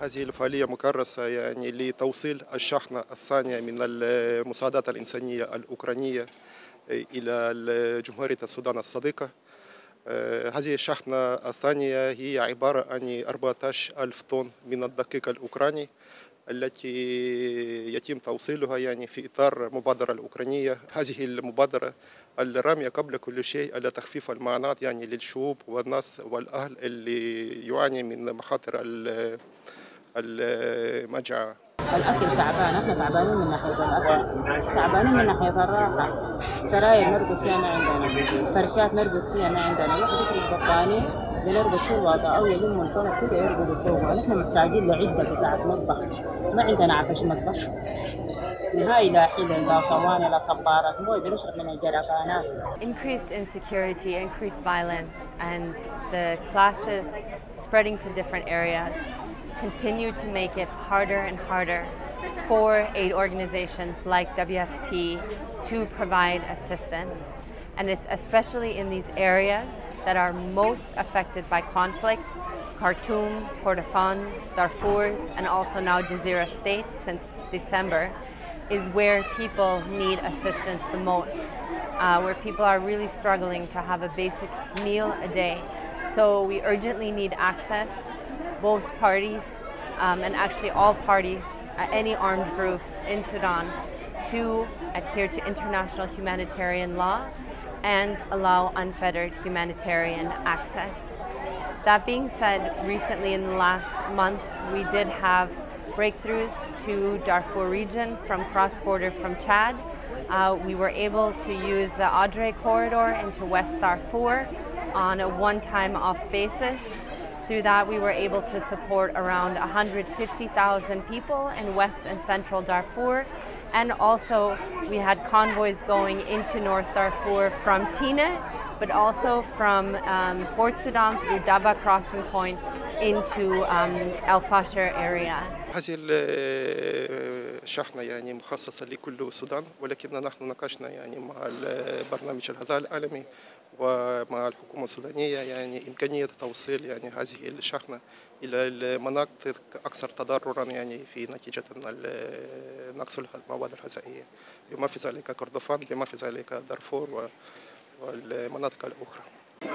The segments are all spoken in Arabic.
هذه الفعالية مكرسة يعني لتوصيل الشحنة الثانية من المساعدات الإنسانية الأوكرانية إلى جمهورية السودان الصديقة. هذه الشحنة الثانية هي عبارة عن 14,000 طن من الدقيق الأوكراني التي يتم توصيلها يعني في إطار المبادرة الأوكرانية. هذه المبادرة الرامية قبل كل شيء على تخفيف المعاناة يعني للشعوب والناس والأهل اللي يعاني من مخاطر المجاعة. الأكل تعبان، احنا تعبانين من ناحية الأكل، تعبانين من ناحية الراحة، سراير نرقد فيها ما عندنا، فرشات نرقد فيها ما عندنا، واحد يخرج بطانية بنرقد في الوضع أو يلم الفرش كده يرقدوا فوقها، نحن محتاجين لعدة بتاعة مطبخ، ما عندنا عفش مطبخ، نهاية لا حلل لا صواني لا صبارات، مويه بنشرب من الجركانات. Increased insecurity, increased violence, and the clashes spreading to different areas continue to make it harder and harder for aid organizations like WFP to provide assistance. And it's especially in these areas that are most affected by conflict: Khartoum, Kordofan, Darfur, and also now Jazeera State since December, is where people need assistance the most, where people are really struggling to have a basic meal a day. So we urgently need access, both parties, and actually all parties, any armed groups in Sudan, to adhere to international humanitarian law and allow unfettered humanitarian access. That being said, recently in the last month, we did have breakthroughs to Darfur region from cross-border from Chad. We were able to use the Adre corridor into West Darfur on a one-time off basis. Through that, we were able to support around 150,000 people in West and Central Darfur. And also, we had convoys going into North Darfur from Tine, but also from Port Sudan through Daba crossing point into El Fasher area. هذه الشحنة يعني مخصصة لكل السودان، ولكن نحن ناقشنا يعني مع البرنامج الغذاء العالمي ومع الحكومة السودانية يعني إمكانية توصيل يعني هذه الشحنة إلى المناطق أكثر تضرراً يعني في نتيجة نقص المواد الغذائية، بما في ذلك كردفان، بما في ذلك دارفور والمناطق الأخرى.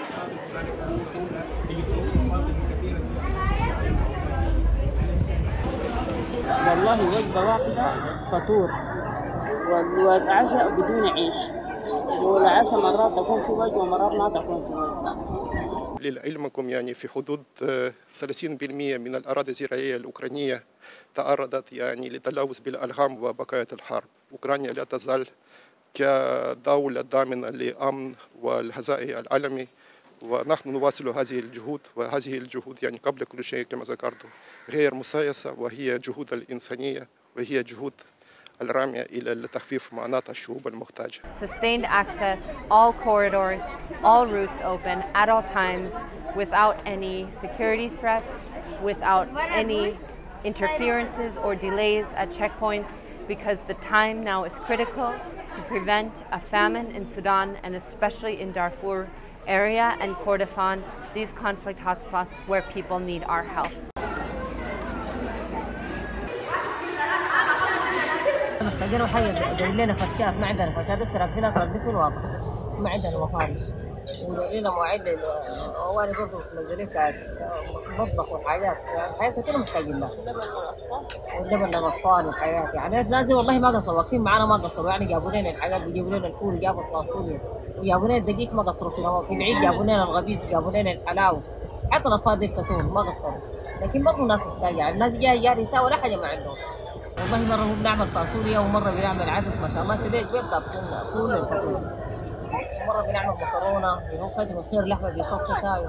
والله وجبة واحدة فطور والعشاء بدون عيش، والعشاء مرات تكون في وجبة ومرات ما تكون في وجبة. لعلمكم يعني في حدود 30% من الأراضي الزراعية الأوكرانية تعرضت يعني لتلوث بالألغام وبقايا الحرب. أوكرانيا لا تزال كدولة ضامنة للأمن والغذاء العالمي، ونحن نواصل هذه الجهود، وهذه الجهود يعني قبل كل شيء كما ذكرت غير مسايسة، وهي جهود الإنسانية وهي جهود الرامية إلى تخفيف معاناة الشعوب المحتاجة. Sustained access, all corridors, all routes open at all times, without any security threats, without any interferences or delays at checkpoints, because the time now is critical to prevent a famine in Sudan, and especially in Darfur area and Kordofan, these conflict hotspots where people need our help. محتاجين حاجة جاي لنا فرشات، ما عندنا فرشات، بس في ناس راقدين في الواطة، ما عندنا مفارش، وجاي لنا مواعيد أواني برضه منزلين كاس مطبخ وحاجات، يعني حاجات كثيرة محتاجين لها. ولبن للأطفال وحاجات، يعني لازم والله ما قصروا، واقفين معانا ما قصروا، يعني جابوا لنا الحاجات، بيجيبوا لنا الفول وجابوا الفاصوليا وجابوا لنا الدقيق ما قصروا في العيد، جابوا لنا الغبيز وجابوا لنا الحلاوة، حتى الأطفال دي الكسور ما قصروا، لكن برضه الناس محتاجة، يعني الناس جاي يساوي ولا حاجة ما عندهم. والله مرة هو بنعمل فاصوليا ومرة بنعمل عدس، ما شاء الله سبيل بيطلع فول الفطور، ومرة بنعمل مكرونة هو خدمة صير لحمة بيصصصها،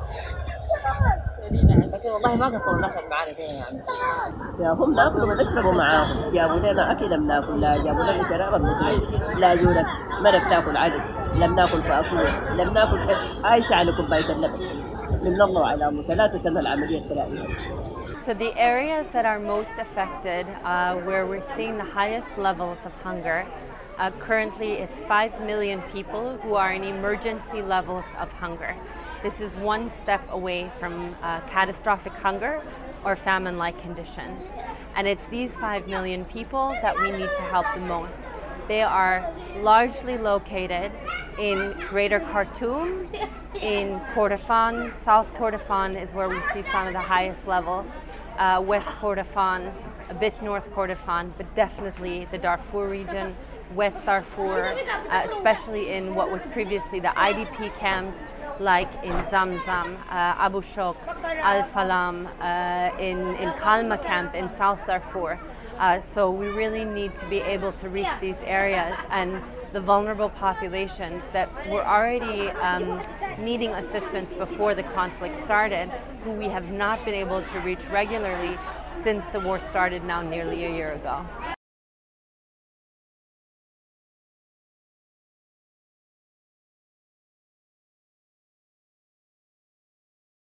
لكن والله ما قصروا الناس اللي معانا دي يعني. يا هم ناكلوا ونشربوا معاهم، جابوا لنا أكل بناكل، لا جابوا لنا شراب بنشرب، لا جولك مرة بتاكل عدس، لم ناكل فاصوليا، لم ناكل عايشة على كوباية اللبن، من الله على 3 سنة العملية الثلاثية. So the areas that are most affected, where we're seeing the highest levels of hunger, currently it's 5 million people who are in emergency levels of hunger. This is one step away from catastrophic hunger, or famine-like conditions. And it's these 5 million people that we need to help the most. They are largely located in Greater Khartoum, in Kordofan. South Kordofan is where we see some of the highest levels. West Kordofan, a bit North Kordofan, but definitely the Darfur region, West Darfur, especially in what was previously the IDP camps, like in Zamzam, Abu Shok, Al Salam, in Kalma camp in South Darfur. So we really need to be able to reach these areas and the vulnerable populations that were already needing assistance before the conflict started, who we have not been able to reach regularly since the war started now nearly a year ago.